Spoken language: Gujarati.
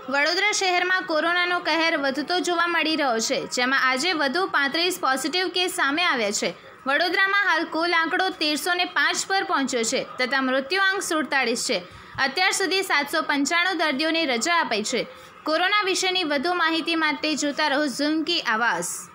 વડોદરા શહેરમાં કોરોનાનો કહેર વધતો જોવા મળી રહ્યો છે, જેમાં આજે વધુ 35 પોઝિટિવ કેસ સામે આવ્યા છે। વડોદરામાં હાલ કુલ આંકડો 1305 પર પહોંચ્યો છે તથા મૃત્યુઆંક 47 છે। અત્યાર સુધી 795 દર્દીઓને રજા અપાઈ છે। કોરોના વિશેની વધુ માહિતી માટે જોતા રહો ઝૂમ કી આવાઝ।